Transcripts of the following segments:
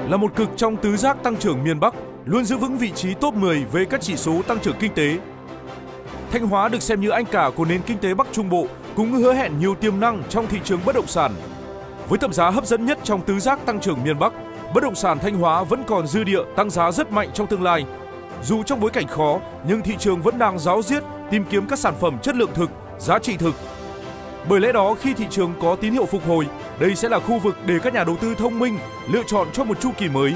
là một cực trong tứ giác tăng trưởng miền Bắc, luôn giữ vững vị trí top 10 về các chỉ số tăng trưởng kinh tế. Thanh Hóa được xem như anh cả của nền kinh tế Bắc Trung Bộ, cũng hứa hẹn nhiều tiềm năng trong thị trường bất động sản. Với tầm giá hấp dẫn nhất trong tứ giác tăng trưởng miền Bắc, bất động sản Thanh Hóa vẫn còn dư địa tăng giá rất mạnh trong tương lai. Dù trong bối cảnh khó, nhưng thị trường vẫn đang ráo riết tìm kiếm các sản phẩm chất lượng thực, giá trị thực. Bởi lẽ đó, khi thị trường có tín hiệu phục hồi, đây sẽ là khu vực để các nhà đầu tư thông minh lựa chọn cho một chu kỳ mới.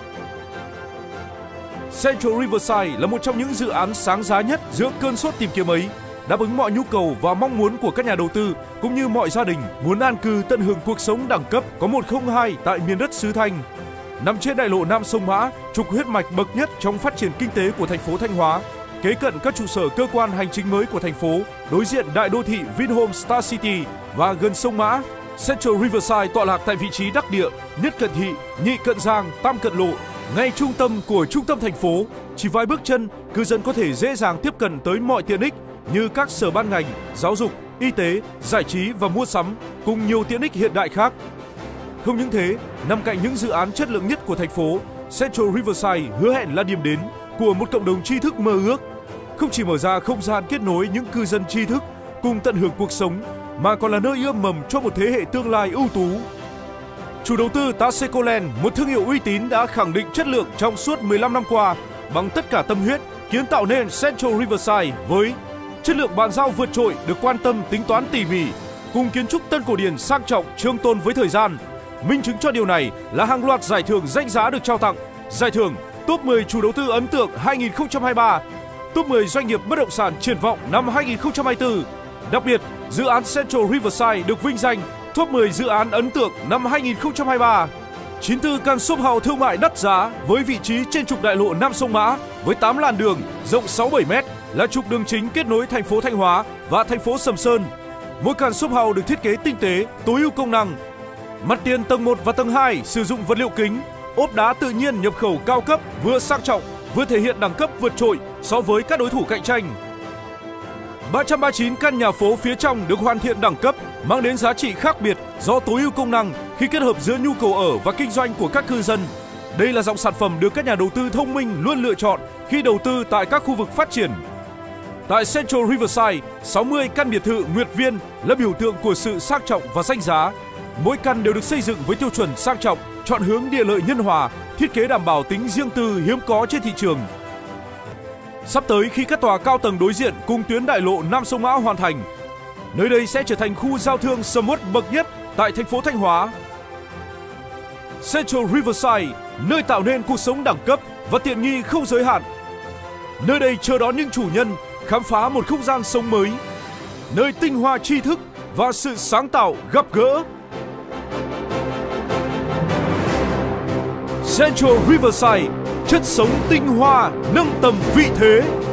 Central Riverside là một trong những dự án sáng giá nhất giữa cơn sốt tìm kiếm ấy, đáp ứng mọi nhu cầu và mong muốn của các nhà đầu tư cũng như mọi gia đình muốn an cư tận hưởng cuộc sống đẳng cấp có 102 tại miền đất xứ Thanh. Nằm trên đại lộ Nam Sông Mã, trục huyết mạch bậc nhất trong phát triển kinh tế của thành phố Thanh Hóa, kế cận các trụ sở cơ quan hành chính mới của thành phố, đối diện đại đô thị Vinhome Star City và gần sông Mã, Central Riverside tọa lạc tại vị trí đắc địa, nhất cận thị, nhị cận giang, tam cận lộ, ngay trung tâm của trung tâm thành phố. Chỉ vài bước chân, cư dân có thể dễ dàng tiếp cận tới mọi tiện ích như các sở ban ngành, giáo dục, y tế, giải trí và mua sắm, cùng nhiều tiện ích hiện đại khác. Không những thế, nằm cạnh những dự án chất lượng nhất của thành phố, Central Riverside hứa hẹn là điểm đến của một cộng đồng tri thức mơ ước. Không chỉ mở ra không gian kết nối những cư dân tri thức cùng tận hưởng cuộc sống, mà còn là nơi ươm mầm cho một thế hệ tương lai ưu tú. Chủ đầu tư Tasecoland, một thương hiệu uy tín đã khẳng định chất lượng trong suốt 15 năm qua bằng tất cả tâm huyết, kiến tạo nên Central Riverside với chất lượng bàn giao vượt trội được quan tâm tính toán tỉ mỉ, cùng kiến trúc tân cổ điển sang trọng trường tồn với thời gian. Minh chứng cho điều này là hàng loạt giải thưởng danh giá được trao tặng. Giải thưởng Top 10 chủ đầu tư ấn tượng 2023, Top 10 doanh nghiệp bất động sản triển vọng năm 2024. Đặc biệt, dự án Central Riverside được vinh danh Top 10 dự án ấn tượng năm 2023. 94 căn shop house thương mại đắt giá với vị trí trên trục đại lộ Nam Sông Mã với 8 làn đường rộng 6-7 m là trục đường chính kết nối thành phố Thanh Hóa và thành phố Sầm Sơn. Mỗi căn shop house được thiết kế tinh tế, tối ưu công năng. Mặt tiền tầng 1 và tầng 2 sử dụng vật liệu kính, ốp đá tự nhiên nhập khẩu cao cấp, vừa sang trọng, vừa thể hiện đẳng cấp vượt trội so với các đối thủ cạnh tranh. 339 căn nhà phố phía trong được hoàn thiện đẳng cấp, mang đến giá trị khác biệt do tối ưu công năng khi kết hợp giữa nhu cầu ở và kinh doanh của các cư dân. Đây là dòng sản phẩm được các nhà đầu tư thông minh luôn lựa chọn khi đầu tư tại các khu vực phát triển. Tại Central Riverside, 60 căn biệt thự Nguyệt Viên là biểu tượng của sự sang trọng và danh giá. Mỗi căn đều được xây dựng với tiêu chuẩn sang trọng, chọn hướng địa lợi nhân hòa, thiết kế đảm bảo tính riêng tư hiếm có trên thị trường. Sắp tới, khi các tòa cao tầng đối diện cùng tuyến đại lộ Nam Sông Mã hoàn thành, nơi đây sẽ trở thành khu giao thương sầm uất bậc nhất tại thành phố Thanh Hóa. Central Riverside, nơi tạo nên cuộc sống đẳng cấp và tiện nghi không giới hạn. Nơi đây chờ đón những chủ nhân khám phá một không gian sống mới, nơi tinh hoa tri thức và sự sáng tạo gặp gỡ. Central Riverside, chất sống tinh hoa nâng tầm vị thế.